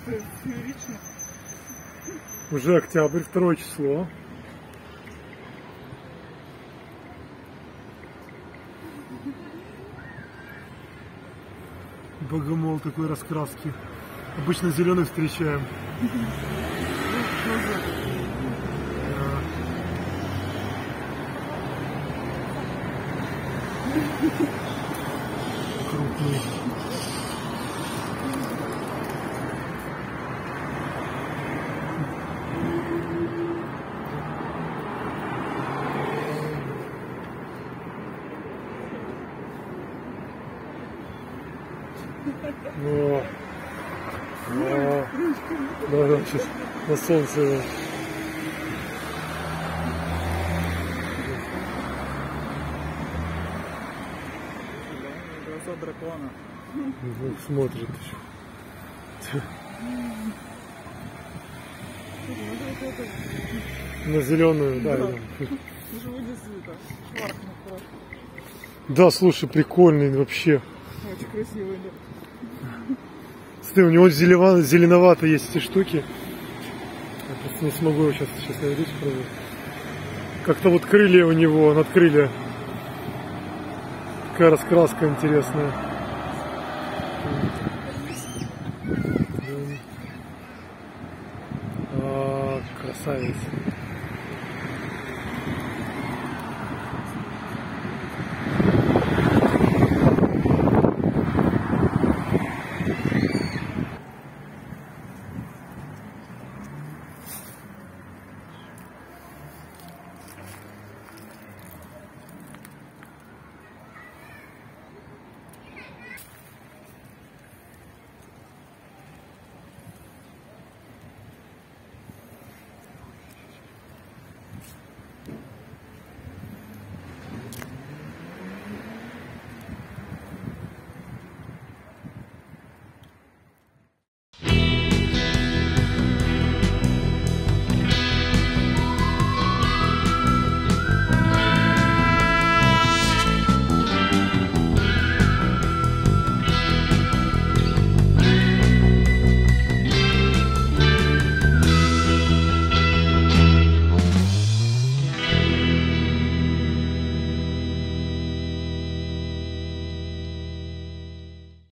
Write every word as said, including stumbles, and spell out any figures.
такой фееричный. Уже октябрь, второе число. Богомол такой раскраски. Обычно зеленый встречаем. Крупный. О, о, да, да, сейчас на солнце его. Глаза дракона. Ну, смотрит еще. На зеленую, да. Да. Да. Живой действительно. Шварк на кровь. Да, слушай, прикольный вообще. Очень красивый, да. Смотри, у него зелено, зеленовато есть эти штуки. Я просто не смогу его сейчас, сейчас найти, правда. Как-то вот крылья у него, надкрылья. Такая раскраска интересная. А, красавец.